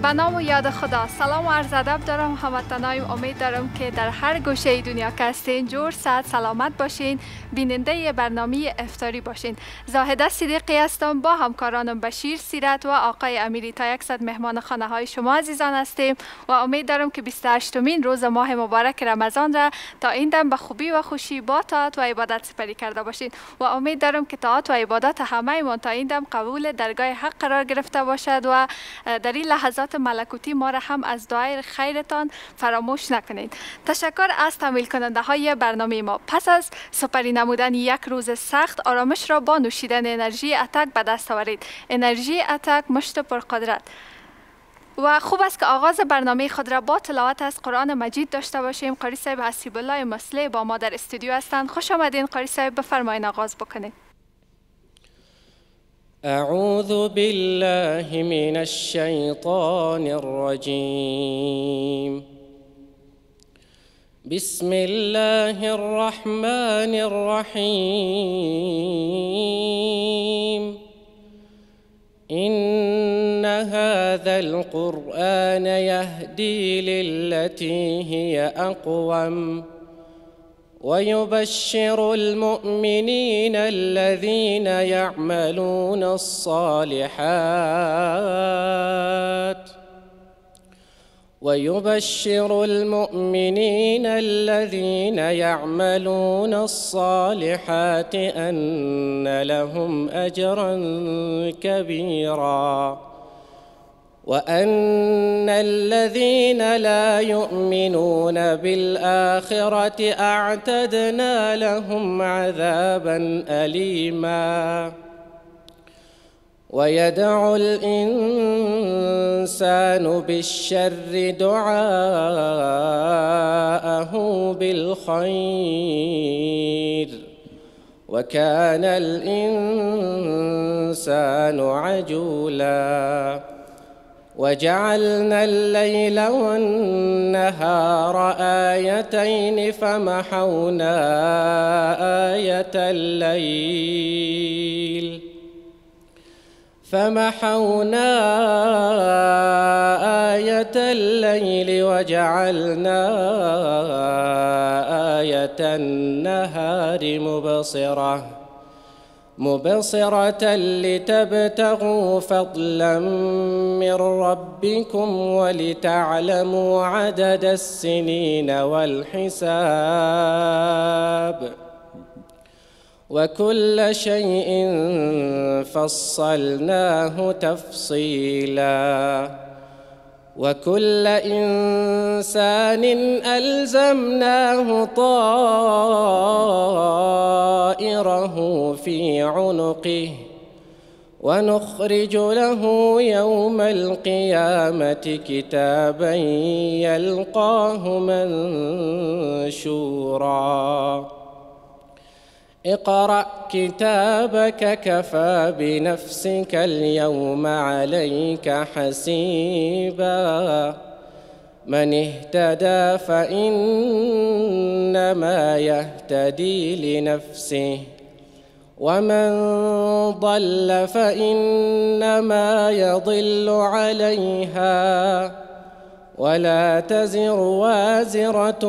به نام و یاد خدا. سلام و عرض ادب دارم هموطنای، امید دارم که در هر گوشه دنیا که هستین جور صحت سلامت باشین، بیننده برنامه افطاری باشین. زاهده صدیقی هستم، با همکارانم بشیر سیرت و آقای امیری تا 100 مهمان خانه های شما عزیزان هستیم و امید دارم که 28مین روز ماه مبارک رمضان را تا این دم به خوبی و خوشی با طاعت و عبادت سپری کرده باشین و امید دارم که طاعت و عبادت همه ما تا این دم قبول درگاه حق قرار گرفته باشد و در این لحظات ملکوتی ما را هم از دعای خیرتان فراموش نکنید. تشکر از تمویل کننده های برنامه ما. پس از سپری نمودن یک روز سخت، آرامش را با نوشیدن انرژی اتک به دست آورید. انرژی اتک مشت پرقدرت. و خوب است که آغاز برنامه خود را با تلاوت از قرآن مجید داشته باشیم. قاری صاحب حسیب الله مسلح با ما در استودیو هستند. خوش آمدین قاری صاحب، بفرمایید آغاز بکنید. أعوذ بالله من الشيطان الرجيم. بسم الله الرحمن الرحيم. إن هذا القرآن يهدي للتي هي أقوم ويبشر المؤمنين الذين يعملون الصالحات أن لهم أجرا كبيرا وأن الذين لا يؤمنون بالآخرة أعتدنا لهم عذابا أليما. ويدعو الإنسان بالشر دعاءه بالخير وكان الإنسان عجولا. وجعلنا الليل والنهار آيتين فمحونا آية الليل وجعلنا آية النهار مبصرة لتبتغوا فضلا من ربكم ولتعلموا عدد السنين والحساب وكل شيء فصلناه تفصيلا. وكل إنسان ألزمناه طائره في عنقه ونخرج له يوم القيامة كتابا يلقاه منشورا. اقرأ كتابك كفى بنفسك اليوم عليك حسيبا. من اهتدى فإنما يهتدي لنفسه ومن ضل فإنما يضل عليها ولا تزر وازرة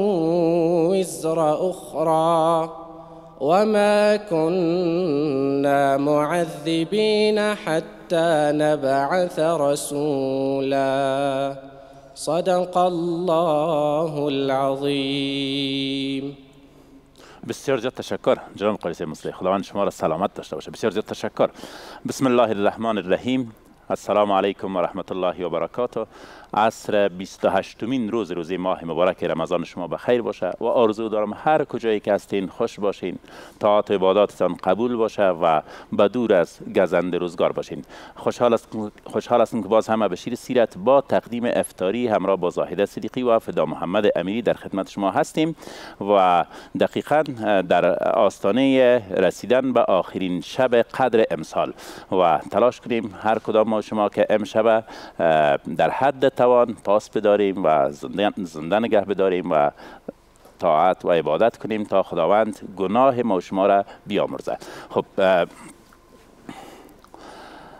وزر أخرى وما كنا معذبين حتى نبعث رسولا. صدق الله العظیم. بسیار زیاد تشکر جناب قاری صاحب مسلح، خداوند شما را سلامت داشته باشه. بسیار زیاد تشکر. بسم الله الرحمن الرحیم. السلام علیکم و رحمت الله و برکاته. عصر 28مین روز ماه مبارک رمضان شما بخیر باشه و آرزو دارم هر کجایی که هستین خوش باشین، طاعت و عباداتتان قبول باشه و بدور از گزند روزگار باشین. خوشحال هستم که باز هم بشیر سیرت با تقدیم افطاری همراه با زاهده صدیقی و فدا محمد امیری در خدمت شما هستیم و دقیقاً در آستانه رسیدن به آخرین شب قدر امسال و تلاش کنیم هر کدام ما شما که امشب در حد توان پاس بداریم و زنده نگه بداریم و طاعت و عبادت کنیم تا خداوند گناه ما و شما را بیامرزه. خب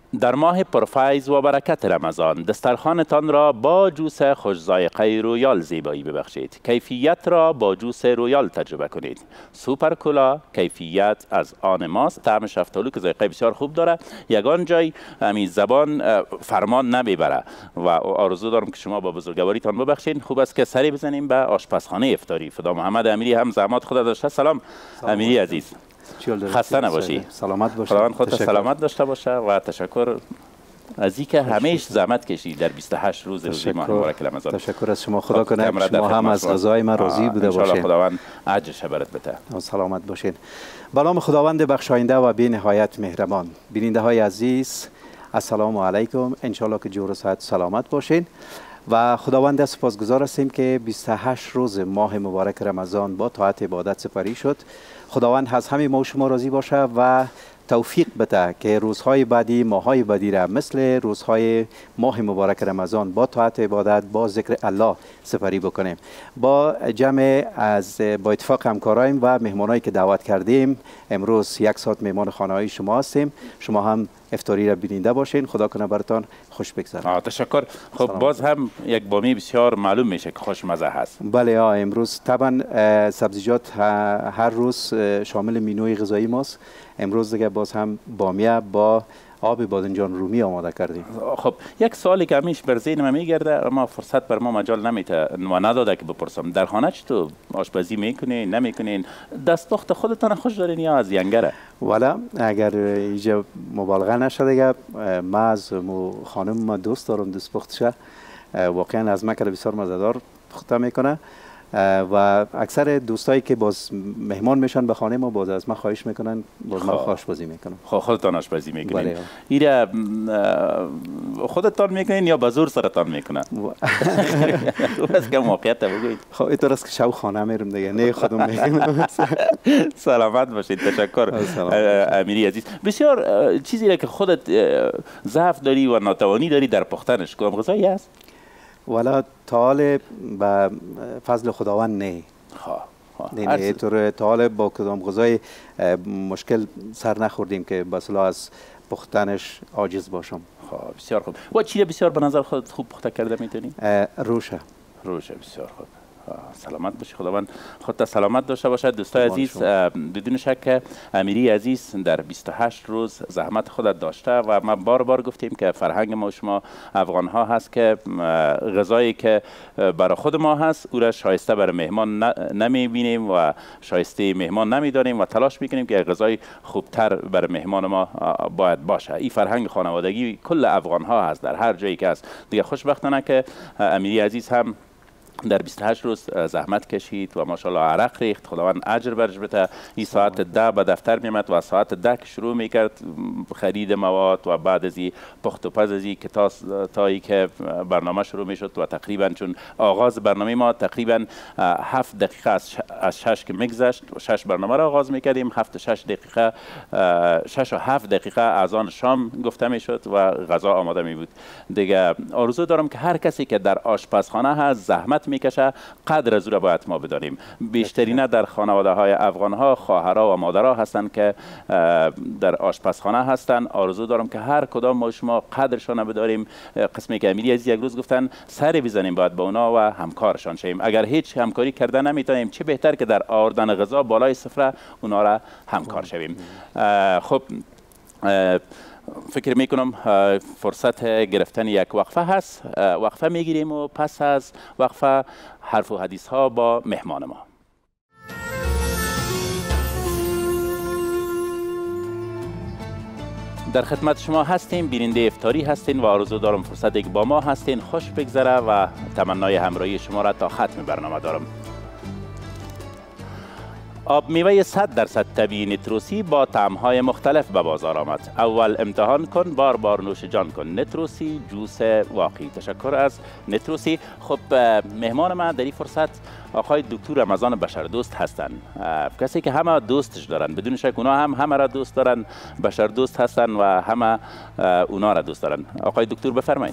در ماه پرفیض و برکت رمضان دسترخوانتان را با جوس خوش ذائقه رویال زیبایی ببخشید. کیفیت را با جوس رویال تجربه کنید. سوپر کولا کیفیت از آن ماست. طعم شفتالو که ذائقه بسیار خوب داره، یگان جای همین زبان فرمان نمیبره و آرزو دارم که شما با بزرگواریتان ببخشید. خوب است که سری بزنیم به آشپزخانه افطاری. فدا محمد امیری هم زحمت خود داشته. سلام امیری عزیز، خسته نباشی، سلامت باشی، خداوند خودت سلامت داشته باشه و تشکر از اینکه همیشه زحمت کشید در 28 روز ماه مبارک رمضان. تشکر از شما، خدا کنه شما هم از غذای من راضی بوده باشین. ان شاء الله خداوند اجرش برات بده. سلامت باشین. به نام خداوند بخشاینده و بی نهایت مهربان. بیننده های عزیز السلام علیکم، ان شاء الله که جور و صحت سلامت باشین و خداوند سپاسگزار هستیم که 28 روز ماه مبارک رمضان با طاعت عبادت سپری شد. خداوند از همه ما و شما راضی باشه و توفیق بده که روزهای بعدی، ماهای بعدی را مثل روزهای ماه مبارک رمضان با طاعت عبادت، با ذکر الله سپری بکنیم. با جمع با اتفاق همکارایم و مهمانایی که دعوت کردیم امروز 1 ساعت مهمان خانه‌های شما هستیم. شما هم افطاری را بیننده باشین. خدا کنه براتون خوش بگذره. تشکر. خب باز هم یک بامی بسیار معلوم میشه که خوشمزه هست. بله امروز طبعا سبزیجات هر روز شامل مینوی غذایی ماست. امروز دیگه باز هم بامیه با آب بادنجان رومی آماده کردیم. خب یک سوالی که همیشه بر ذهنم میگرده اما فرصت بر ما مجال نمیده و نداده که بپرسم. در خانه چطور آشپزی میکنین نمیکنین؟ دستپخت خودتان خوش دارین یا از ینگره؟ والا اگر اینجا مبالغه نشه دیگه ما از خانم دوست دارم دستپختشه. واقعا از مکر بسیار مزه‌دار پخته میکنه و اکثر دوستایی که باز مهمان میشن به خانه ما باز از ما خواهش میکنن، باز ما آشپزی میکنم. خودتان آشپزی میکنین؟ ایره خودتان میکنین یا به زور سرتان میکنن؟ بس که موقعیت بگوید. خب اینطور است که شب خانه میرم دیگه، نه خودم میکنم. سلامت باشید. تشکر امیری عزیز. بسیار چیزی را که خودت ضعف داری و ناتوانی داری در پختنش، کدام غذایی است؟ والا تا حال به فضل خداوند نه. نه طور تا حال با کدام غذای مشکل سر نخوردیم که به اصطلاح از پختنش عاجز باشم. بسیار خوب. و چی بسیار به نظر خودت خوب پخته کرده میتونی؟ روشه. بسیار خوب. سلامت باشی، خداوند خودت سلامت داشته باشد. دوستای عزیز، بدون شک امیری عزیز در 28 روز زحمت خودت داشته و ما بار گفتیم که فرهنگ ما شما افغان ها هست که غذایی که برای خود ما هست او را شایسته برای مهمان نمی بینیم و شایسته مهمان نمی دانیم و تلاش میکنیم که غذای خوبتر برای مهمان ما باید باشه. این فرهنگ خانوادگی کل افغان ها هست در هر جایی که هست. دیگه خوشبختانه که امیری عزیز هم در 28 روز زحمت کشید و ماشاءالله عرق ریخت. خداوند اجر برش بده. این ساعت 10 به دفتر میمد و ساعت 10 که شروع میکرد خرید مواد و بعد از این پخت و پز از این که تایی که برنامه شروع میشد و تقریبا چون آغاز برنامه ما تقریبا 7 دقیقه از 6 که میگذشت و 6 برنامه را آغاز میکردیم. 6 دقیقه 6 و 7 دقیقه از آن شام گفته میشد و غذا آماده می بود. دیگه آرزو دارم که هر کسی که در آشپزخانه هست زحمت میکشه قدر از او را باید ما بدانیم. بیشترینه در خانواده های افغان ها خواهرها و مادرها هستند که در آشپزخانه هستند. آرزو دارم که هر کدام ما شما قدرشان بداریم. قسمی که امیری عزیز یک روز گفتن سری بزنیم باید با اونا و همکارشان شیم. اگر هیچ همکاری کرده نمیتونیم چه بهتر که در آوردن غذا بالای سفره اونا را همکار شویم. خب فکر میکنم فرصت گرفتن یک وقفه هست. وقفه میگیریم و پس از وقفه حرف و حدیث ها با مهمان ما. در خدمت شما هستیم، بیننده افطاری هستین و آرزو دارم فرصت که با ما هستین خوش بگذره و تمنای همراهی شما را تا ختم برنامه دارم. آب میوه 100% طبیعی نتروسی با طعم‌های مختلف به بازار آمد. اول امتحان کن، بار نوش جان کن. نتروسی جوس واقعی. تشکر از نتروسی. خب مهمان من در این فرصت آقای دکتر رمضان بشردوست هستند. کسی که همه دوستش دارن، بدون شک اونا هم همه را دوست دارن، بشردوست هستن و همه اونا را دوست دارن. آقای دکتر بفرمایید.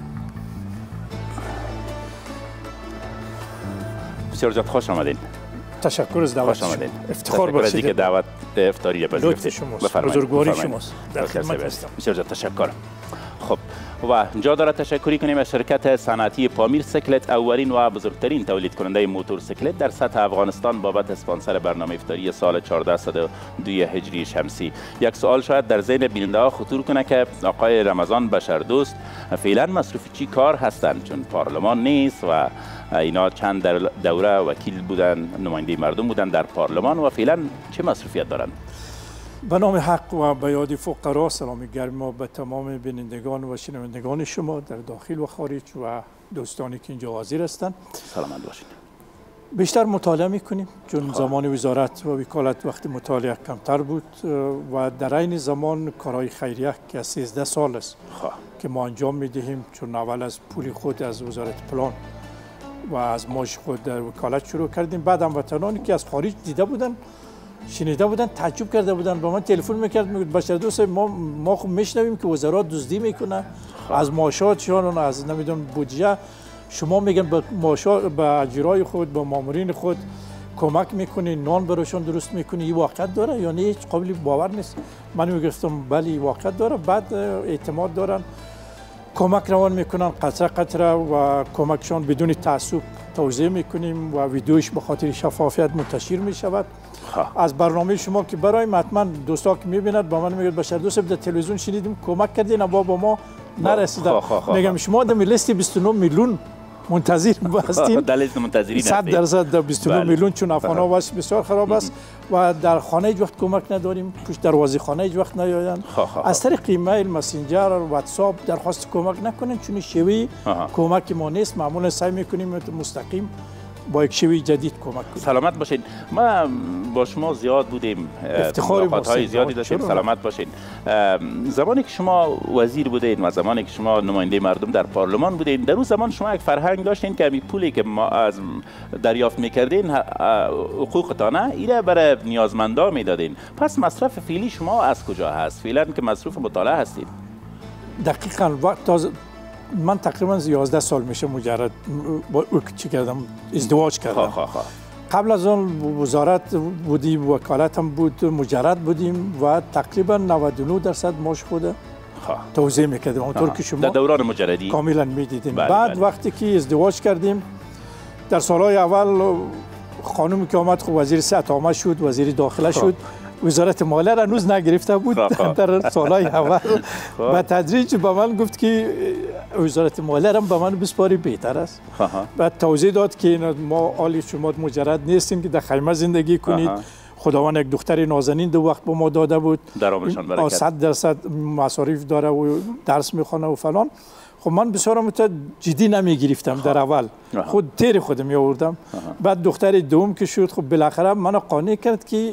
بسیار زیاد خوش آمدین. تشکر از دعوت شما. افتخار باشید که دعوت افطاری را پذیرفتید. بزرگواری شماست. در خدمت هستم. بسیار تشکر. خب و جا داره تشکری کنیم از شرکت صنعتی پامیر سیکلت، اولین و بزرگترین تولید کننده موتورسیکلت در سطح افغانستان، بابت اسپانسر برنامه افطاری سال 1402 هجری شمسی. یک سوال شاید در ذهن بیننده ها خطور کنه که آقای رمضان بشردوست فعلا مصروف چی کار هستند، چون پارلمان نیست و اینا چند در دوره وکیل بودن، نماینده مردم بودن در پارلمان و فعلا چه مصروفیت دارند؟ به نام حق و به یاد فقرا سلام گرم ما به تمام بینندگان و شنوندگان شما در داخل و خارج و دوستانی که اینجا حاضر هستند. سلامت باشید. بیشتر مطالعه میکنیم چون زمان وزارت و وکالت وقت مطالعه کمتر بود و در این زمان کارهای خیریه که 13 سال است که ما انجام میدهیم، چون اول از پول خود از وزارت پلان و از ماش خود در وکالت شروع کردیم، بعد هم وطنانی که از خارج دیده بودن، شنیده بودن، تعجب کرده بودن، با من تلفن میکرد میگفت بشردوست ما خب میشنویم که وزارت دزدی میکنه از معاشاتشون، از نمیدونم بودجه، شما میگن به معاشات، به اجرای خود، به مامورین خود کمک میکنی، نان براشون درست میکنی، این واقعیت داره یا نه؟ هیچ قابل باور نیست. من میگفتم بله واقعیت داره. بعد اعتماد دارن، کمک روان میکنن قطره قطره و کمکشان بدون تعصب توضیح میکنیم و ویدیوش به خاطر شفافیت منتشر میشود. از برنامه شما که برایم حتما دوستا که میبیند با من میگه بشردوست در تلویزیون شنیدیم کمک کردین اما با ما نرسیده. میگم شما در لیست 29 میلیون منتظر هستین. در لیست منتظرین هستین 100% در 29 میلیون، چون افغان ها بسیار خراب است و در خانه هیچ وقت کمک نداریم، پشت دروازه خانه هیچ وقت نیاین. از طریق ایمیل، مسنجر، واتساپ درخواست کمک نکنین، چون شیوه کمک ما نیست. معمولا سعی میکنیم مستقیم با یک شیوه جدید کمک کنیم. سلامت باشین. ما با شما زیاد بودیم، ملاقات‌های زیادی داشتیم. سلامت باشین. زمانی که شما وزیر بودین و زمانی که شما نماینده مردم در پارلمان بودین، در اون زمان شما یک فرهنگ داشتین که همین پولی که ما از دریافت میکردین حقوقتانه ایره برای نیازمندا میدادین. پس مصرف فعلی شما از کجا هست؟ فعلا که مصروف مطالعه هستید. دقیقاً وقت من تقریبا 11 سال میشه مجرد چی کردم، ازدواج کردم. قبل از اون وزارت بودیم، وکالت هم بود، مجرد بودیم و تقریبا 99% ماش خود توزیع میکردیم اونطور که شما در دوران مجردی کاملا میدیدین. بعد وقتی که ازدواج کردیم در سالهای اول خانومی که آمد خب وزیر صحت آمد شد، وزیر داخله شد، وزارت مالیه را هنوز نگرفته بود. در سالهای اول به تدریج به من گفت که وزارت مالیه را به من بسپاری بهتر است. بعد توضیح داد که ما آلی شما مجرد نیستیم که در خیمه زندگی کنید. خداوند یک دختر نازنین دو وقت به ما داده بود، درآمدشان برکت، 100% مصارف داره و درس میخونه و فلان. خب من بسیار جدی نمیگرفتم در اول، خود تیر خودم میآوردم. بعد دختر دوم که شد خب بالاخره منو قانع کرد که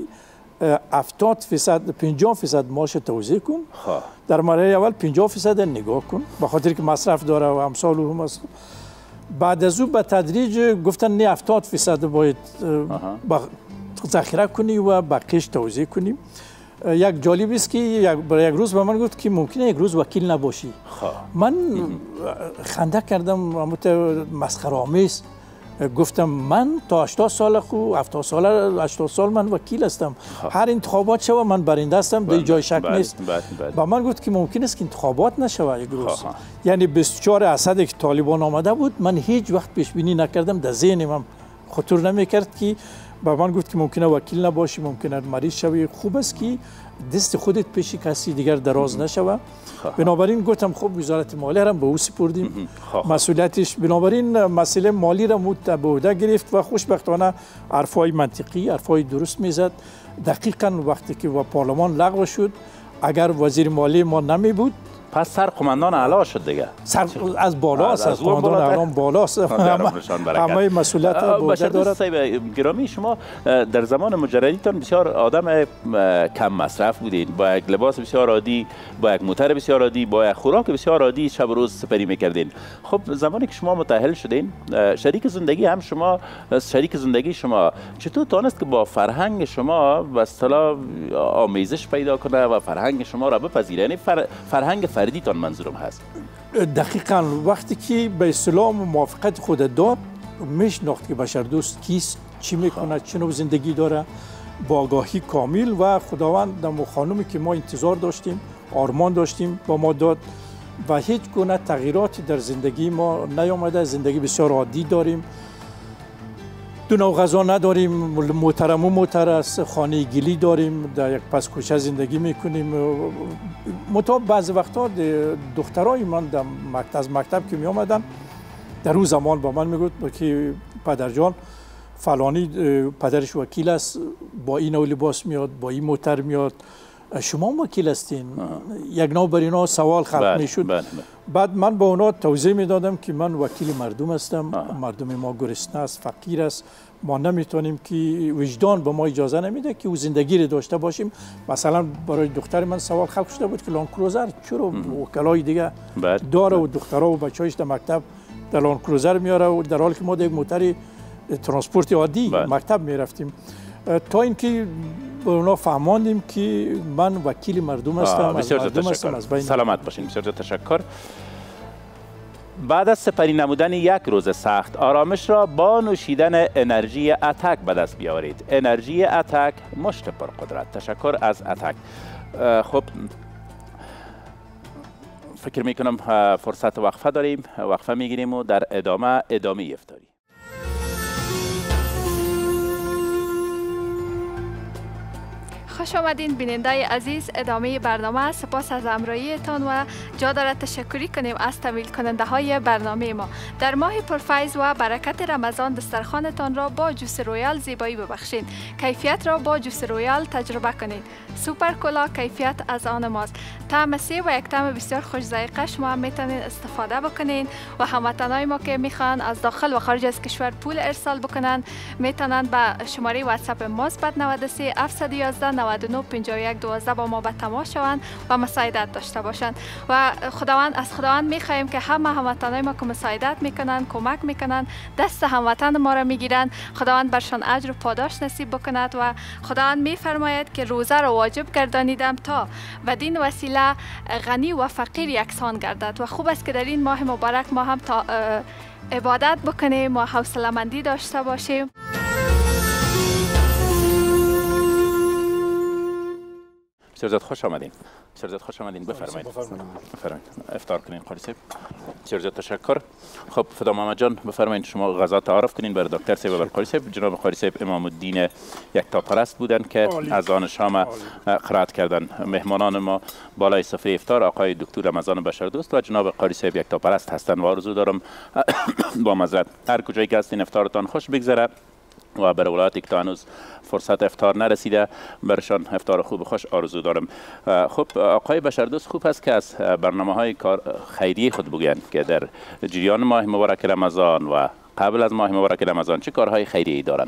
50% ماش توزیع کن، در مرحله اول 50% نگاه کن، به خاطر که مصرف داره و امثال هم است. بعد از او به تدریج گفتن نه 70% باید ذخیره کنی و بقیش توزیع کنیم. یک جالب است که برای یک روز به من گفت که ممکنه یک روز وکیل نباشی. من خنده کردم، مسخره آمیز گفتم من تا 80 سال خو 70 سال من وکیل هستم، هر انتخابات شوه من برنده هستم، به جای شک نیست. با من گفت که ممکن است که انتخابات نشوه یک روز. یعنی 24 اسد که طالبان آمده بود من هیچ وقت پیش بینی نکردم، در ذهنم خطور نمیکرد که با من گفت که ممکنه وکیل نباشی، ممکنه مریض شوی، خوب است که دست خودت پیش کسی دیگر دراز نشوه. بنابراین گفتم خب وزارت مالیه را به او سپردیم مسئولیتش. بنابراین مسئله مالی را به عهده گرفت و خوشبختانه حرفای منطقی، حرفای درست میزد. دقیقاً وقتی که و پارلمان لغو شد، اگر وزیر مالی ما نمی بود پس سر قماندان اعلی شد دیگه. سر از بالاست، از قماندان اعلی بالاست، همه مسئولیت بوده دارد. گرامی شما در زمان مجردیتان بسیار آدم کم مصرف بودین، با یک لباس بسیار عادی، با یک موتر بسیار عادی، با یک خوراک بسیار عادی شب و روز سپری میکردین. خب زمانی که شما متأهل شدین، شریک زندگی هم شما، شریک زندگی شما چطور تونست که با فرهنگ شما به اصطلاح آمیزش پیدا کنه و فرهنگ شما را بپذیره؟ یعنی فرهنگ فردیتان منظورم هست. دقیقاً وقتی که به اصطلاح موافقت خود داد، میشناخت که بشردوست کیست، چی میکنه، چه نوع زندگی داره، با آگاهی کامل. و خداوند دم خانومی که ما انتظار داشتیم، آرمان داشتیم با ما داد و هیچ گونه تغییراتی در زندگی ما نیامده. زندگی بسیار عادی داریم، دو نوع غذا نداریم، محترم و محتر است، خانه گلی داریم، در یک پس کوچه زندگی میکنیم. مطابق بعض وقتا دخترای من از مکتب که می آمدن در اون زمان با من میگفت که پدر جان فلانی پدرش وکیل است، با این نوع لباس میاد، با این موتر میاد، شما وکیل هستین؟ یک نوع بر اینا سوال خلق میشد. بعد من با اونا توضیح میدادم که من وکیل مردم هستم، مردم ما گرسنه است، فقیر است، ما نمیتونیم که وجدان به ما اجازه نمیده که او زندگی رو داشته باشیم. مثلا برای دختر من سوال خلق شده بود که لان کروزر چرا وکلای دیگه داره و دخترها و بچه‌هاش در مکتب در لان کروزر میاره و در حالی که ما یک موتر ترانسپورت عادی مکتب میرفتیم. تا اینکه به اونا فهماندیم که من وکیل مردم هستم. بسیار تشکر. سلامت باشین. بسیار تشکر. بعد از سپری نمودن یک روز سخت، آرامش را با نوشیدن انرژی اتک به دست بیاورید. انرژی اتک، مشت پر قدرت. تشکر از اتک. خب فکر میکنم فرصت وقفه داریم، وقفه میگیریم و در ادامه افطاری. خوش آمدین بیننده عزیز. ادامه برنامه. سپاس از همراهیتان و جا دارد تشکری کنیم از تمویل کننده های برنامه ما. در ماه پرفیض و برکت رمضان دسترخوانتان را با جوس رویال زیبایی ببخشید. کیفیت را با جوس رویال تجربه کنید. سوپر کولا کیفیت از آن ماست. طعم سی و یک طعم بسیار خوش ذائقه شما هم میتونید استفاده بکنین و هموطنای ما که میخوان از داخل و خارج از کشور پول ارسال بکنن میتونن به شماره واتساپ مثبت 93 711 99 51 12 با ما به تماس شوند و مساعدت داشته باشند. و از خداوند میخواهیم که همه هموطنای ما که مساعدت میکنن، کمک میکنن، دست هموطن ما را میگیرن، خداوند برشان اجر و پاداش نصیب بکند. و خداوند میفرماید که روزه را واجب گردانیدم تا بدین وسیله غنی و فقیر یکسان گردد. و خوب است که در این ماه مبارک ما هم تا عبادت بکنیم و حوصله مندی داشته باشیم. بسیار خوش آمدین. بسیار خوش آمدین. بفرمایید. افطار کنین قاری صاحب. بسیار تشکر. خب فدا محمد جان بفرمایید شما غذا تعارف کنین بر دکتر صاحب و بر قاری صاحب. جناب قاری صاحب امام الدین یکتاپرست بودند که از آن شام قرائت کردن. مهمانان ما بالای سفره افطار آقای دکتر رمضان بشردوست و جناب قاری صاحب یکتاپرست هستند و آرزو دارم با معذرت هر کجایی که هستین افطارتان خوش بگذره و بر ولایاتی که هنوز فرصت افطار نرسیده برشان افطار خوب خوش آرزو دارم. خب آقای بشردوست، خوب است که از برنامه‌های خیریه خود بگویند که در جریان ماه مبارک رمضان و قبل از ماه مبارک رمضان چه کارهای خیریه‌ای دارند؟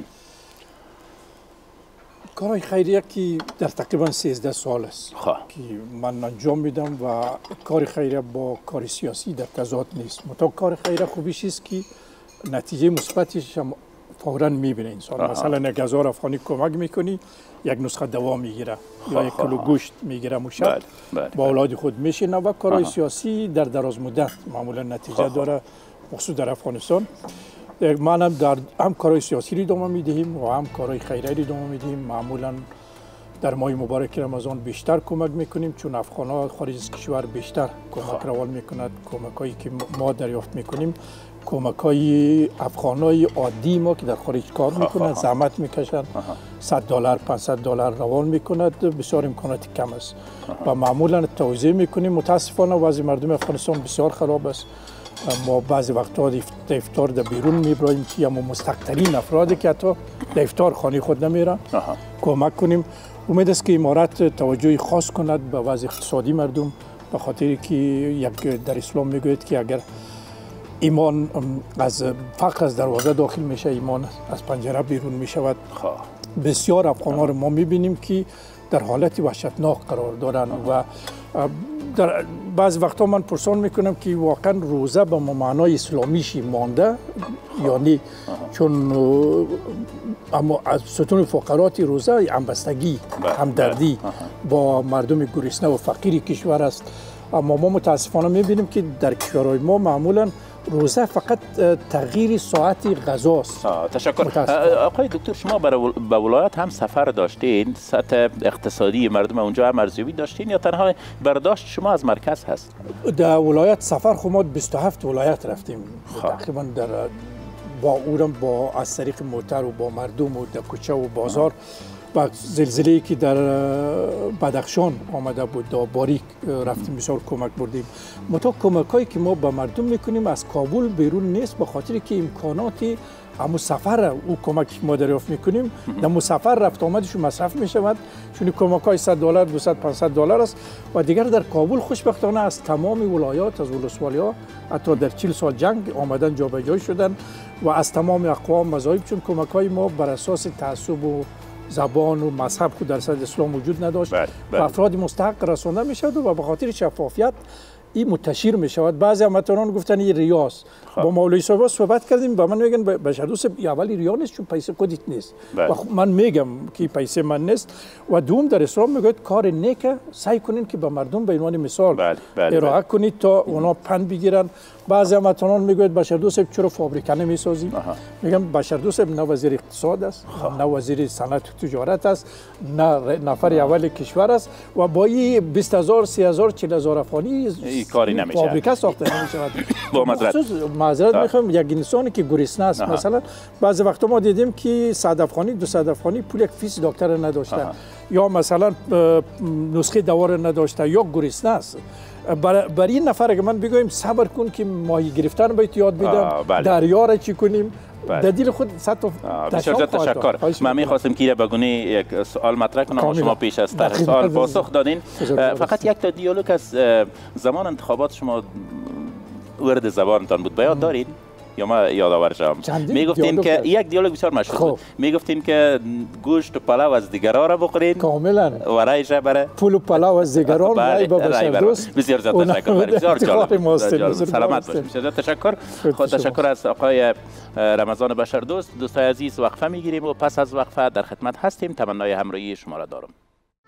کارهای خیریه که در تقریبا 13 سال است که من انجام میدم و کار خیریه با کار سیاسی در تضاد نیست. کار خیریه خوبیش است که نتیجه مثبتش فوراً میبینه انسان. مثلا 1000 افغانی کمک میکنی، یک نسخه دوا میگیره یا یک کیلو گوشت میگیره مشب با اولاد خود میشینه. و کارهای سیاسی در دراز مدت معمولا نتیجه داره، خصوص در افغانستان. ما هم کارهای سیاسی رو ادامه میدهیم و هم کارهای خیریه رو ادامه میدهیم. معمولا در ماه مبارک رمضان بیشتر کمک میکنیم چون افغان‌ها خارج از کشور بیشتر کمک روان میکند. کمکایی که ما دریافت میکنیم کمکای افغانای عادی ما که در خارج کار میکنند، زحمت میکشند، $100 $500 روان میکند، بسیار امکانات کم است و معمولا توزیع میکنیم. متاسفانه وضع مردم افغانستان بسیار خراب است. ما بعضی وقتا افطار در بیرون میبریم که اما مستحق‌ترین افرادی که حتی در افطار خانه خود نمیرن کمک کنیم. امید است که امارت توجه خاص کند به وضع اقتصادی مردم، به خاطر که یک در اسلام میگوید که اگر ایمان از فقر از دروازه داخل میشه، ایمان از پنجره بیرون میشود. بسیار افغان‌ها رو ما میبینیم که در حالت وحشتناک قرار دارن و در بعض وقتا من پرسان میکنم که واقعا روزه به معنای اسلامیشی مانده یا نه، چون اما از ستون فقرات روزه همبستگی، همدردی با مردم گرسنه و فقیر کشور است. اما ما متاسفانه میبینیم که در کشورهای ما معمولا روزه فقط تغییر ساعت غذاست. تشکر. آقای دکتر، شما به ولایت هم سفر داشتین، سطح اقتصادی مردم اونجا هم ارزیابی داشتین یا تنها برداشت شما از مرکز هست؟ در ولایت سفر خود 27 ولایت رفتیم تقریبا در با اورم با از طریق موتر و با مردم و در کوچه و بازار. و زلزله‌ای که در بدخشان آمده بود دا باریک رفتیم بسیار کمک بردیم. متا کمکایی که ما به مردم میکنیم از کابل بیرون نیست، به خاطر که امکاناتی اما سفر او کمک ما دریافت میکنیم در مسافر رفت آمدشون مصرف میشود، چون کمکای $100 $200 $500 است. و دیگر در کابل خوشبختانه از تمام ولایات از ولسوالی‌ها حتی در 40 سال جنگ آمدن جابجایی شدن و از تمام اقوام مذاهب، چون کمکای ما بر اساس تعصب و زبان و مذهب خود در صد اسلام وجود نداشت و افراد مستحق رسانده می شود و به خاطر شفافیت این منتشر می شود. بعضی هموطنان گفتن این ریاست. با مولوی صاحب صحبت کردیم، به من میگن بشردوس اولی ریا نیست چون پیسه خودت نیست. و من میگم که پیسه من نیست. و دوم در اسلام میگوید کار نیک سعی کنین که به مردم به عنوان مثال ارائه کنید تا اونا پند بگیرن. بعضی هموطنان میگوید بشردوس چرا فابریکه نمیسازیم؟ میگم بشردوس نه وزیر اقتصاد است، نه وزیر صنعت و تجارت است، نه نفر اول کشور است و با این 20000 30000 40000 افغانی کاری نمیشه، فابریکه ساخته نمیشود. با معذرت میخوام، یک انسانی که گرسنه است مثلا بعضی وقتا ما دیدیم که 100 افغانی 200 افغانی پول یک فیس دکتر نداشته یا مثلا نسخه دوا نداشته یا گرسنه است. برای این نفر اگه من بگویم صبر کن که ماهی گرفتن باید یاد بدم، دریا را چی کنیم، در دل خود صد بسیار تشکر. من می‌خواستم که بگونه یک سوال مطرح کنم، شما پیش از طرح سوال پاسخ دادین. فقط یک تا دیالوگ از زمان انتخابات شما ورد زبانتان بود، بیاد دارید یا ما یادآور شم؟ میگفتین که یک دیالوگ بسیار مشهور بود، میگفتین که گوشت و پلاو از دیگران را بخورین کاملا و رایش بره پول و پلاو از دیگران رای به بشردوست. بسیار تشکر، بسیار جالب. سلامت باشید. بسیار تشکر. خود تشکر از آقای رمضان بشردوست. دوستای عزیز وقفه میگیریم و پس از وقفه در خدمت هستیم. تمنای همراهی شما را دارم.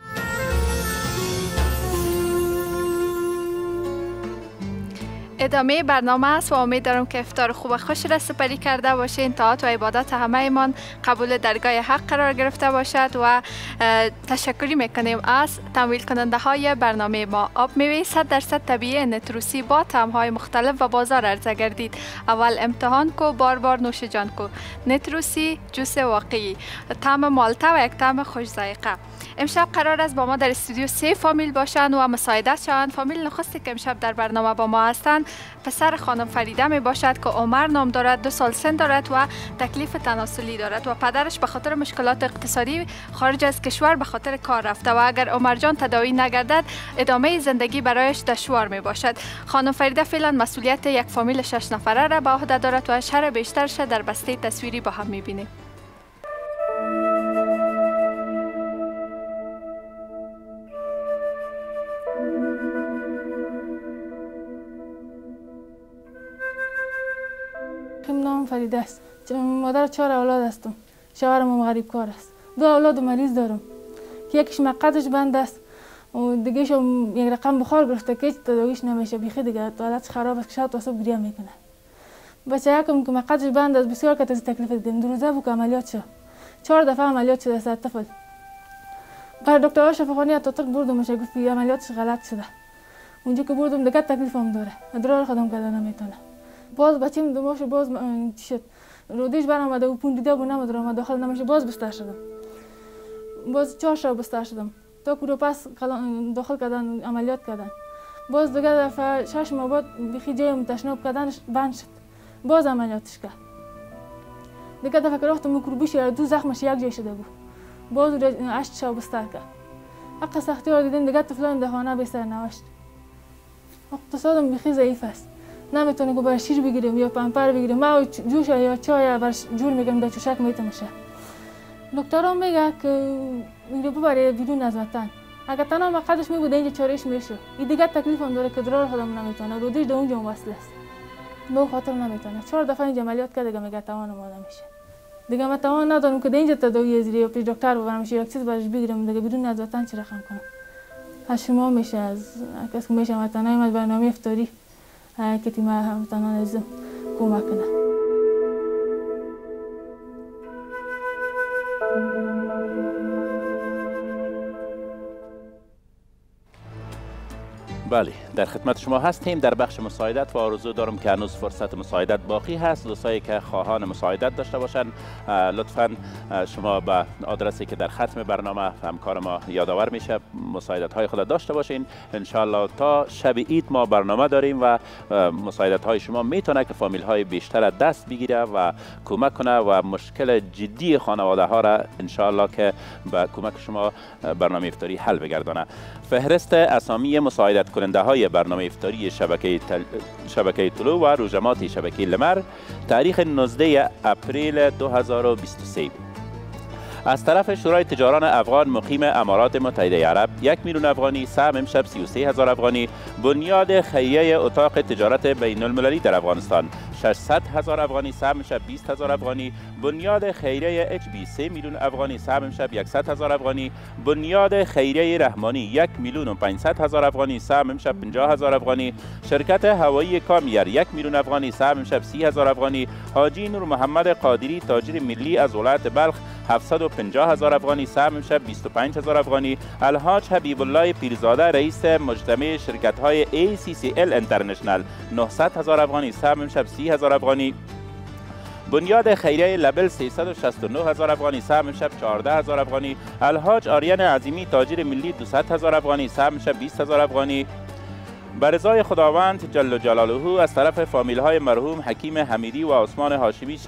ادامه برنامه است و امید دارم که افطار خوب و خوش را سپری کرده باشین. طاعت و عبادت همه ایمان قبول درگاه حق قرار گرفته باشد و تشکری میکنیم از تمویل کننده های برنامه ما. آب میوه 100% طبیعی نتروسی با طعم های مختلف و بازار عرضه گردید. اول امتحان کو، بار بار نوش جان کو. نتروسی جوس واقعی، طعم مالته و یک طعم خوش ذائقه. امشب قرار است با ما در استودیو 3 فامیل باشند و مساعدت شوند. فامیل نخستی که امشب در برنامه با ما هستند پسر خانم فریده می باشد که عمر نام دارد، 2 سال سن دارد و تکلیف تناسلی دارد و پدرش به خاطر مشکلات اقتصادی خارج از کشور به خاطر کار رفته و اگر عمر جان تداوی نگردد ادامه زندگی برایش دشوار می باشد. خانم فریده فعلا مسئولیت یک فامیل 6 نفره را به عهده دارد و شرح بیشترش در بسته تصویری با هم می بینیم. نام فریده است. مادر 4 اولاد هستم. شوهرم هم غریب کار است. 2 اولاد مریض دارم که یکیش مقعدش بند است و دیگه‌ش یک رقم بخار گرفته که هیچ تداویش نمیشه. بیخی دیگه حالتش خراب است که شب تا صبح گریه میکنه. بچه یکم که مقعدش بند است بسیار کتازی تکلیف دیدیم. 2 روزه بود که عملیات شد. 4 دفعه عملیات شده است طفل. بر دکتر شفاخانه اتاتورک بردمش گفت عملیاتش غلط شده. اونجا که بردم دیگه تکلیفم داره. ادرار خودم کردن نمیتونه. باز بچیم دماغش باز چی شد، رودیش برآمده و پوندیده بود نمیدونم داخل نمیشه. باز بستر شدم، باز 4 شب بستر شدم تا کورو پس داخل کردن عملیات کردن. باز دیگه دفعه 6 ماه بعد بخی جایم تشناب کردنش بند شد، باز عملیاتش کرد. دیگه دفعه که رفتم میکروبیش 2 زخمش یک جای شده بود، باز 8 شب بستر کرد. حق سختی رو دیدیم دیگه طفلان در خانه بستر نوشت. اقتصادم بخی ضعیف است، نمیتونه که برای شیر بگیریم یا پمپر بگیریم. ما جوش یا چای برش جور میگم در چوشک میتمشه. دکترها میگه که اینو ببره بیرون از وطن. اگر تنها مقدش میبوده اینجا چارهش میشه. این دیگه تکلیف هم داره که درار خودم نمیتونه. رودیش در اونجا وصل است. به خاطر نمیتونه. 4 دفعه اینجا عملیات کرده که میگه توان ما نمیشه. دیگه من توان ندارم که اینجا تداوی زیری یا پیش دکتر ببرم یک چیز برش بگیرم دیگه بیرون از وطن چی رقم کنم. از شما میشه از کس میشه وطنای ما برنامه افطاری که تیم هموطنان عزیزم کمک کنه. بله، در خدمت شما هستیم در بخش مساعدت و آرزو دارم که هنوز فرصت مساعدت باقی هست. دوستایی که خواهان مساعدت داشته باشن لطفاً شما به آدرسی که در ختم برنامه همکار ما یادآور میشه مساعدت های خود داشته باشین. انشالله تا شب عید ما برنامه داریم و مساعدت های شما میتونه که فامیل های بیشتر دست بگیره و کمک کنه و مشکل جدی خانواده ها را انشالله که با کمک شما برنامه افطاری حل بگردانه. فهرست اسامی مساعدت کننده های برنامه افطاری شبکه طلوع و روزنامات شبکه لمر تاریخ 19 اپریل 2023 از طرف شورای تجاران افغان مقیم امارات متحده عرب 1 میلیون افغانی، سهم امشب 33,000 افغانی، بنیاد خیریه اتاق تجارت بین المللی در افغانستان 600,000 افغانی، سهم امشب 20,000 افغانی، بنیاد خیریه اچ بی 3 میلیون افغانی، سهم امشب 100,000 افغانی، بنیاد خیریه رحمانی 1 میلیون و 500,000 افغانی، سهم امشب 50,000 افغانی، شرکت هوایی کامیر 1 میلیون افغانی، سهم امشب 30,000 افغانی، حاجی نور محمد قادری تاجر ملی از ولایت بلخ 750,000 افغانی، سهم امشب 25,000 افغانی، الحاج حبیب الله پیرزاده رئیس مجتمع شرکت های ACCL انترنشنل 900,000 افغانی، سهم امشب 30,000 افغانی، بنیاد خیریه لبل 369,000 افغانی، سهم امشب 14,000 افغانی، الحاج آریان عظیمی تاجر ملی 200,000 افغانی، سهم امشب 20,000 افغانی، به رضای خداوند جل جلاله از طرف فامیل های مرحوم حکیم حمیدی و عثمان هاشمی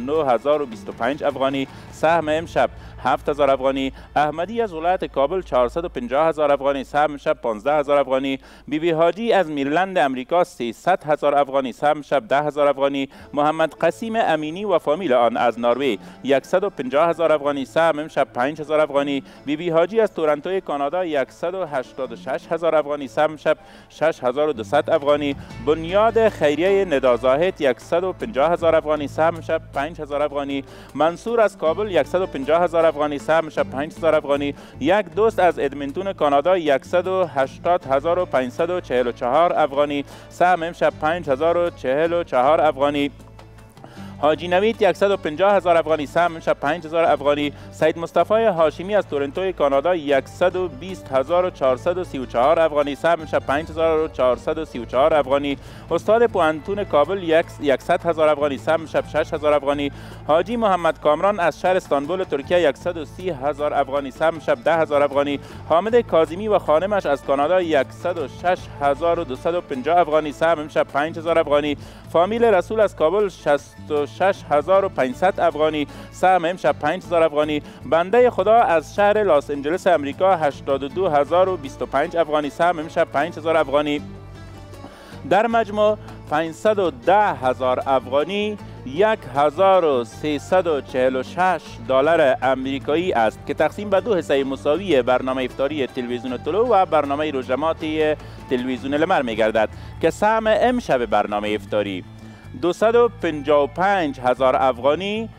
69,025 افغانی، سهم امشب 7,000 افغانی، احمدی از ولایت کابل 450,000 افغانی، سهم امشب 15,000 افغانی، بیبی حاجی از میرلند امریکا 300,000 افغانی، سهم امشب 10,000 افغانی، محمد قسیم امینی و فامیل آن از نروژ 150,000 افغانی، سهم امشب 5,000 افغانی، بیبی حاجی از تورنتو کانادا 186,000 افغانی، سهم امشب 6,200 افغانی، بنیاد خیریه ندا زاهد 150,000 افغانی، سهم امشب 5,000 افغانی، منصور از کابل 150,000 افغانی، سهم امشب 5,000 افغانی، یک دوست از ادمنتون کانادا 180,544 افغانی، سهم امشب 5,044 افغانی، حاجی نوید 150,000 افغانی، سهم امشب 5,000 افغانی، سید مصطفی هاشمی از تورنتو کانادا 120,434 افغانی، سهم امشب 5,434 افغانی، استاد پوهنتون کابل 100,000 افغانی، سهم امشب 6,000 افغانی، حاجی محمد کامران از شهر استانبول ترکیه 130,000 افغانی، سهم امشب 10,000 افغانی، حامد کاظمی و خانمش از کانادا 106,250 افغانی، سهم امشب 5,000 افغانی، فامیل رسول از کابل 66,500 افغانی، سهم امشب 5,000 افغانی، بنده خدا از شهر لاس آنجلس امریکا 82,025 افغانی، سهم امشب 5,000 افغانی، در مجموع 510,000 افغانی 1,346 دلار امریکایی است که تقسیم به دو حصه مساوی برنامه افطاری تلویزیون طلوع و برنامه روزنامات تلویزیون لمر می گردد که سهم امشب برنامه افطاری 255,000 افغانی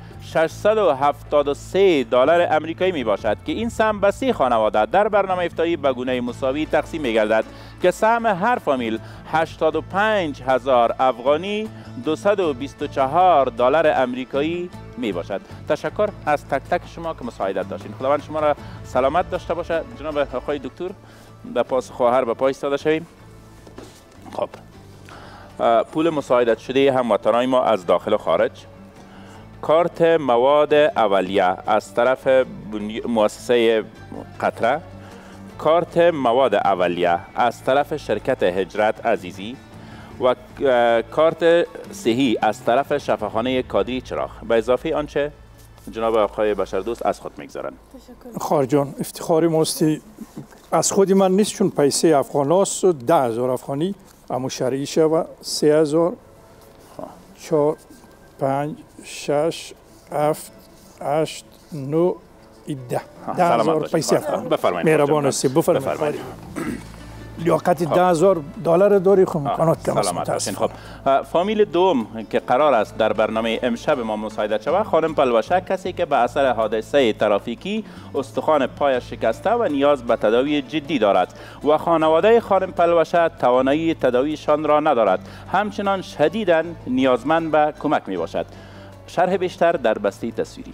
673 دلار امریکایی می باشد که این سهم به 3 خانواده در برنامه افطاری به گونه مساوی تقسیم می گردد که سهم هر فامیل 85,000 افغانی 224 دلار امریکایی می باشد. تشکر از تک تک شما که مساعدت داشتین. خداوند شما را سلامت داشته باشه. جناب آقای دکتر به پاس خواهر به پای ایستاده شویم. خب پول مساعدت شده هموطنان ما از داخل و خارج، کارت مواد اولیه از طرف مؤسسه قطره، کارت مواد اولیه از طرف شرکت هجرت عزیزی و کارت صحی از طرف شفاخانه کادری چراغ به اضافه آنچه جناب آقای بشردوست از خود میگذارن. خواهر جان افتخاری ماستی از خودی من نیست چون پیسه افغان هاست 10,000 افغانی اما شرعی شوه 3,000 4 5 6 7 8 9 10,000 پیسه افغان. بفرمایید. مهربان هستی بفرمایید. لیاقت $10,000 داری، خب امکانات کم است متاسفانه. خب فامیل دوم که قرار است در برنامه امشب ما مساعدت شود، خانم پلوشه، کسی که به اثر حادثه ترافیکی استخوان پایش شکسته و نیاز به تداوی جدی دارد و خانواده خانم پلوشه توانایی تداویشان را ندارد، همچنان شدیداً نیازمند به کمک می باشد. شرح بیشتر در بسته تصویری.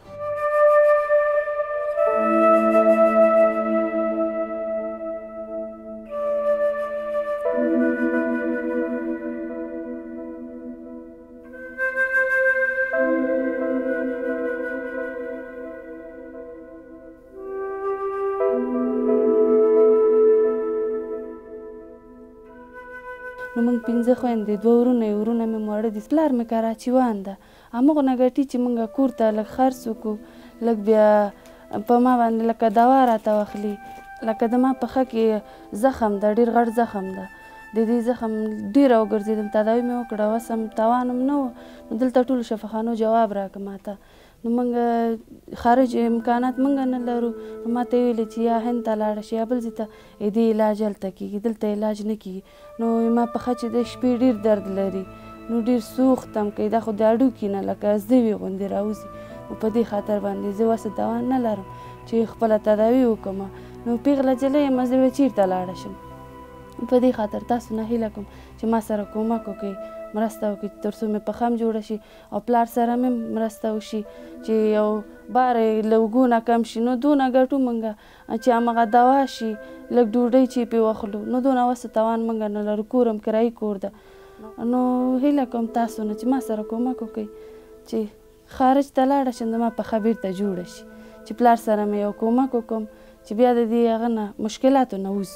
نو موږ 5 خویندې، 2 ورونه یې، ورونه مې ماړه دي. پلار مې کراچیوان ده. همغه نه ګټي چې موږ کور ته لږ خرڅ وکړو، لږ بیا په ما باندې لکه دوا راته واخلي. لکه د ما پښه کې زخم ده، ډېر غټ زخم ده. د دې زخم ډېره وګرځېدم، تداوي مې وکړه، اوس هم توان هم نه و. نو دلته ټولو شفاخانو جواب راکړه ماته. نو موږ خارج امکانات موږ نه لرو. نو ماته یې ویلې چې یا هند ته لاړه شي یا بل ځای ته، دې علاج هلته کېږي، دلته علاج نه کېږي. نو ما پښه چې د شپې ډېر درد لري، نو ډېر سوخت هم کوي، دا خو د هډوکي نه لکه زوی غوندې راوځي. نو په دې خاطر باندې زه اوس دوام نه لرم چې خپله تداوي وکړم. نو پېغله جلۍ یم، زه به چېرته لاړه شم. په دې خاطر تاسو نه هیله کوم چې ما سره کومک وکړئ، مرسته وکړي تر څو مې پښه هم جوړه شي او پلار سره مې مرسته وشي چې یو بار یې له اوږو نه کم شي. نو دونه ګټو موږ چې همغه دوا شي، لږ ډوډۍ چې پې واخلو. نو دونه وسه توان موږ نه لرو، کور هم کرایي کور ده. نو هیله کوم تاسو نه چې ما سره کومک وکړئ چې خارج ته لاړه شم، د ما پښه بېرته جوړه شي، چې پلار سره مې یو کومک وکړم چې بیا د دې هغه نه مشکلاتو نه وځو.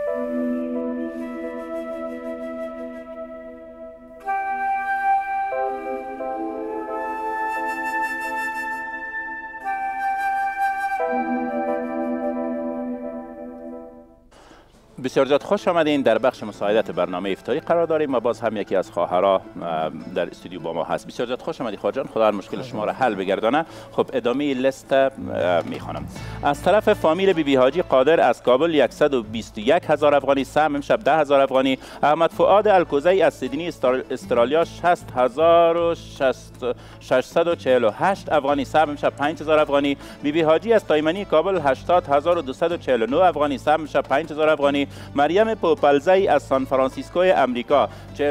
بسیار زیاد خوش آمدین. در بخش مساعدت برنامه افطاری قرار داریم و باز هم یکی از خواهرها در استودیو با ما هست. بسیار زیاد خوش آمدید خواهر جان، خدا هر مشکل شما را حل بگردانه. خب ادامه لیست میخوانم. از طرف فامیل بی بی حاجی قادر از کابل 121,000 افغانی، سهم امشب 10,000 افغانی. احمد فؤاد الکوزی از سیدنی استرالیا 60,648 افغانی، سهم امشب 5,000 افغانی. بی بی حاجی از تایمنی کابل 80,249 افغانی، سهم امشب 5,000 افغانی. مریم پوپلزی از سان فرانسیسکو امریکا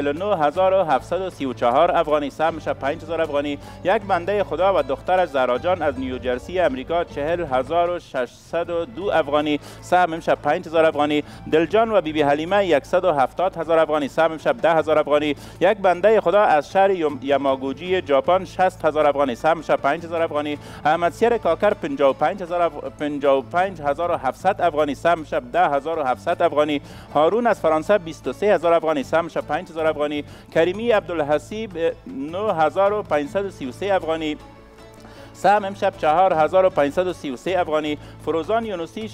49,734 افغانی، سهم امشب 5,000 افغانی. یک بنده خدا و دختر زهرا جان از نیوجرسی امریکا 40,602 افغانی، سهم امشب 5,000 افغانی. دلجان و بی بی حلیمه 170,000 افغانی، سهم امشب 10,000 افغانی. یک بنده خدا از شهر یاماگوچی ژاپن 60,000 افغانی، سهم امشب 5,000 افغانی. احمد سیر کاکر 55,700 افغانی، سهم امشب 10,700 افغانی. هارون از فرانسه 23,000 افغانی، سهم امشب 5,000 افغانی. کریمی عبدالحسیب 9,533 افغانی، سهم امشب 4,533 افغانی. فروزان یونسی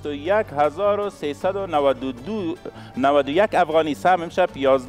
61,391 افغانی، سهم امشب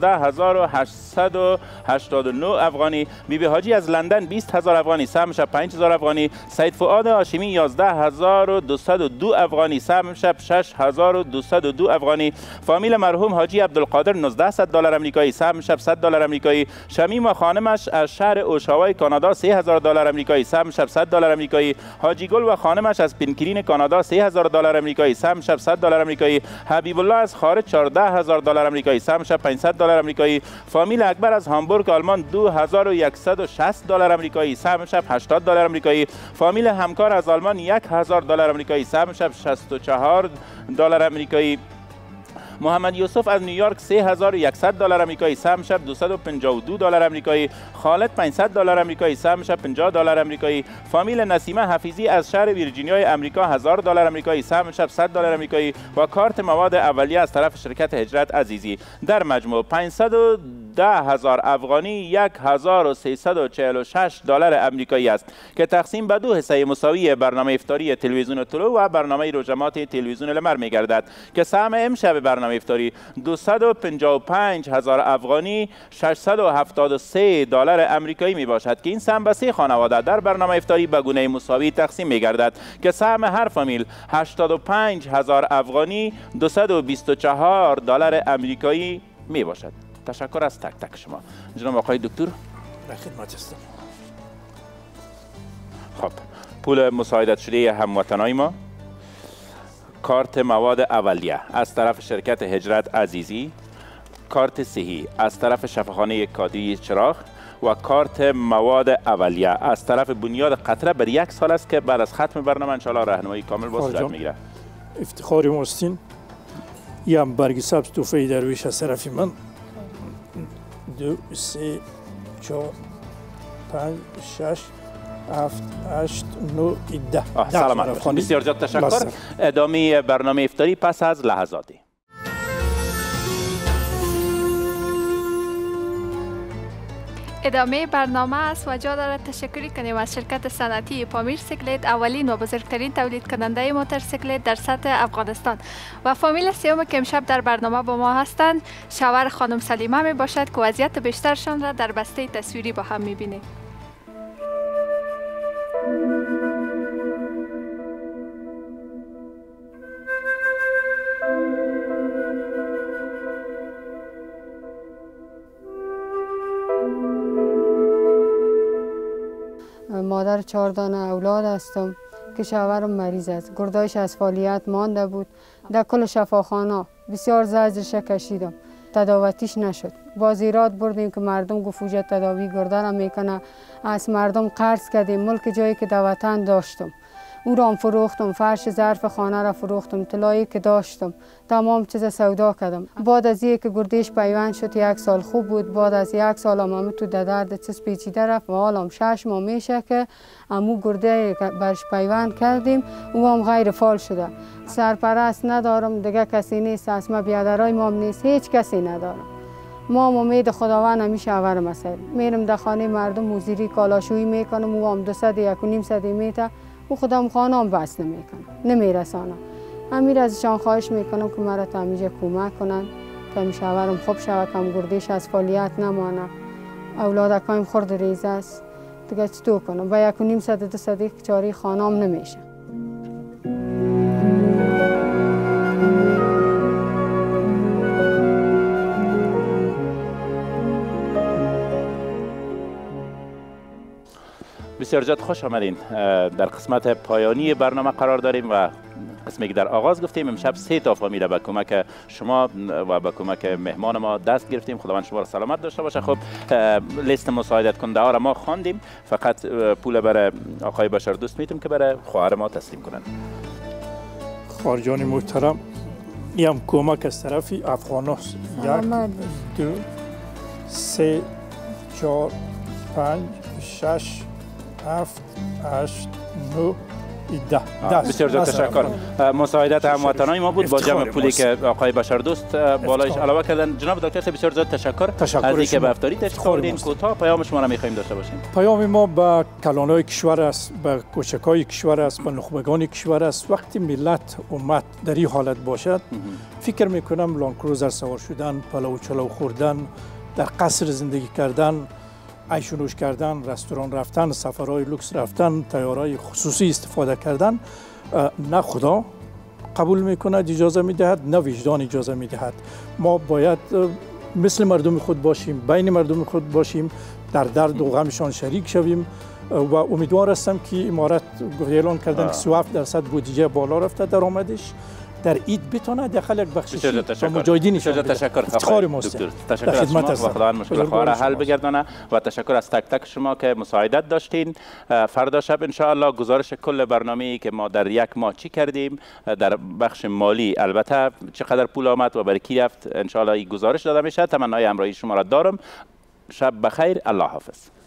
11,889 افغانی. بی بی حاجی از لندن 20,000 افغانی، سهم امشب 5,000 افغانی. سید فؤاد هاشمی 11,202 افغانی، سهم امشب 6,202 افغانی. فامیل مرحوم حاجی عبدالقادر 1900 دلار امریکایی، سهم امشب 100 دلار امریکایی. شمیم و خانمش از شهر اوشاوای کانادا 3,000 دلار امریکایی، سهم امشب 100 دلار امریکایی. حاجی گل و خانمش از پینکرین کانادا 3,000 دلار امریکایی، سهم امشب 100 دلار امریکایی. حبیب الله از خارج 14,000 دلار امریکایی، سهم امشب 500 دلار امریکایی. فامیل اکبر از هامبورگ آلمان 2,160 دلار امریکایی، سهم امشب 80 دلار امریکایی. فامیل همکار از آلمان 1,000 دلار امریکایی، سهم امشب 64 دلار امریکایی. محمد یوسف از نیویورک 3,100 دلار امریکایی، سهم امشب 252 دلار امریکایی. خالد 500 دلار امریکایی، سهم امشب 50 دلار امریکایی. فامیل نسیمه حفیظی از شهر ویرجینیای امریکا 1000 دلار امریکایی، سهم امشب 100 دلار امریکایی و کارت مواد اولیه از طرف شرکت هجرت عزیزی. در مجموع 500 10,000 افغانی 1346 دلار امریکایی است که تقسیم به 2 حصه مساوی برنامه افطاری تلویزیون طلوع و برنامه روزجماعت تلویزیون لمر می گردد که سهم امشب برنامه افطاری 255,000 افغانی 673 دلار امریکایی می باشد که این سهم به 3 خانواده در برنامه افطاری به گونه مساوی تقسیم می گردد که سهم هر فامیل 85,000 افغانی 224 دلار امریکایی می باشد. تشکر از تک تک شما. جناب آقای دکتر، در خدمت هستم. خب، پول مساعدت شده هموطنای ما، کارت مواد اولیه از طرف شرکت هجرت عزیزی، کارت صحی از طرف شفاخانه کادری چراغ و کارت مواد اولیه از طرف بنیاد قطره بر 1 سال است که بعد از ختم برنامه انشاءالله راهنمایی کامل با صورت میگیره. افتخار ماستین. یه هم برگ سبز توفه درویش از طرف من. 2 3 4 5 6 7 8 9 10. سلامت باشید. بسیار زیاد تشکر. ادامه برنامه افطاری پس از لحظاتی. ادامه برنامه است و جا دارد تشکری کنیم از شرکت صنعتی پامیر سیکلت، اولین و بزرگترین تولید کننده موتورسیکلت در سطح افغانستان و فامیل سیوم که امشب در برنامه با ما هستند شوهر خانم سلیمه می باشد که وضعیت بیشترشان را در بسته تصویری با هم می بینید. مادر 4 دانه اولاد هستم که شوهرم مریض است. گردایش از فعالیت مانده بود. در کل شفاخانه بسیار زجرش کشیدم. تداوتیش نشد. باز ایراد بردیم که مردم گفت تداوی گرده را میکنه. از مردم قرض کردیم. ملک جایی که در وطن داشتم او را فروختم، فرش ظرف خانه را فروختم، طلایی که داشتم تمام چیز سودا کردم. بعد از اینکه گردش پیوند شد 1 سال خوب بود. بعد از 1 سال هم تو درد چیز پیچیده رفت و حالا 6 ماه میشه که امو گرده برش پیوند کردیم او هم غیر فعال شده. سرپرست ندارم، دیگه کسی نیست، اسما بیادرای مام نیست، هیچ کسی ندارم. ما امید خداوند همیشه آور مسائل میرم در خانه مردم مزیری کالاشویی میکنم و هم 200 میته و خودم خانم بس نمیرسانم. امیر ازشان خواهش میکنم که مرا تمیجه کمک کنن که شوهرم خوب شود، کم گردش از فعالیت نمانه، اولادکایم خورد ریزه است، دیگه چطور کنم؟ با 1.5 چاری خانم نمیشه. بسیار زیاد خوش آمدین. در قسمت پایانی برنامه قرار داریم و قسمی که در آغاز گفتیم امشب 3 تا فامیل به کمک شما و به کمک مهمان ما دست گرفتیم. خداوند شما را سلامت داشته باشه. خب لیست مساعدت کننده ها را ما خواندیم، فقط پول برای آقای بشردوست میتونم که برای خواهر ما تسلیم کنن. خواهرجان محترم، این هم کمک از طرف افغاناست. 1 2 3 4 5 6 7 8 9 10. بسیار زیاد تشکر. مساعدت هموطنان ما بود با جمع پولی که آقای بشردوست بالایش علاوه کردن. جناب دکتر بسیار زیاد تشکر از اینکه به افطاری تشریف آوردین. کوتاه پیام شما را می‌خوایم داشته باشیم. پیام ما به کلانای کشور است، به کوچکای کشور است، به نخبگان کشور است. وقتی ملت امت در این حالت باشد فکر میکنم لانکروزر سوار شدن، پلو چلو خوردن، در قصر زندگی کردن، عیش و نوش کردن، رستوران رفتن، سفرهای لوکس رفتن، طیارهای خصوصی استفاده کردن نه خدا قبول میکنه اجازه میدهد، نه وجدان اجازه میدهد. ما باید مثل مردم خود باشیم، بین مردم خود باشیم، در درد و غمشان شریک شویم و امیدوار هستم که امارت اعلان کردن که 37% بودجه بالا رفته درآمدش در عید بتونه داخل یک بخشی تا مجاهدین نشان بده. افتخار ماست. تشکر از شما و خداوند مشکل خواهر حل بگردانه و تشکر از تک تک شما که مساعدت داشتین. فردا شب ان شاء الله گزارش کل برنامه‌ای که ما در 1 ماه چی کردیم در بخش مالی، البته چقدر پول آمد و برای کی رفت، ان شاء الله این گزارش داده میشه. تمنای همراهی شما را دارم. شب بخیر. الله حافظ.